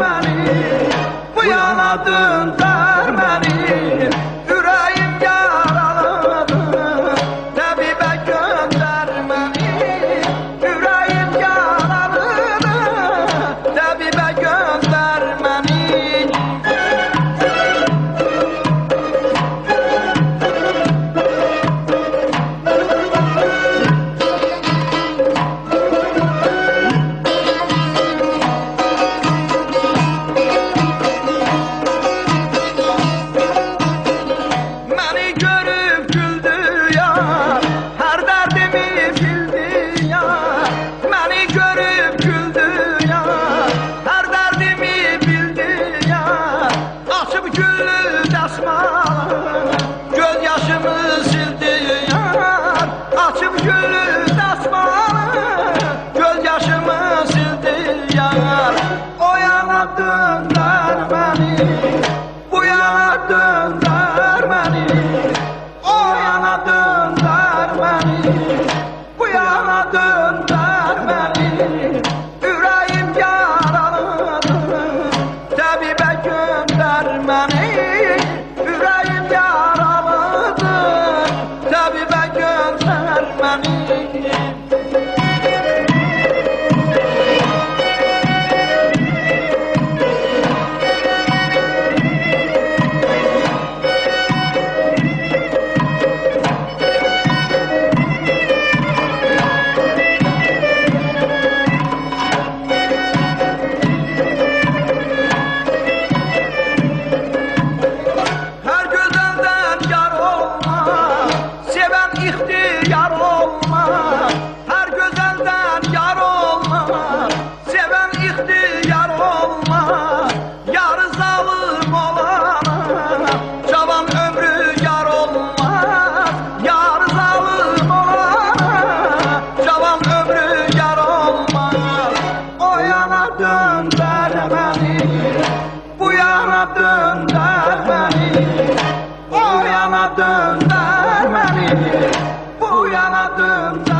beni, bu yana döndür beni. Yüreğim yaralıdır, tabibə gönder beni. Yüreğim yaralıdır, tabibə gönder beni. Göz yaşımı sildi yar, açıp gülü dasmalı. Göz yaşımı sildi yar. O yana döndür beni, bu yana döndür beni. O yana döndür beni, bu yana döndür beni. Yüreğim yaralıdır, tabibə gönder beni. Yüreğim yaralıdır, tabibə gönder beni. İhtiyar olmaz, her güzelden yar olmaz. Seven ihtiyar olmaz, yarı zalim olana. Cavan ömrü yar olmaz, yarı zalim olana. Cavan ömrü yar olmaz. O yana döndür beni, bu yana döndür beni. O yana döndür beni, bu yana döndür.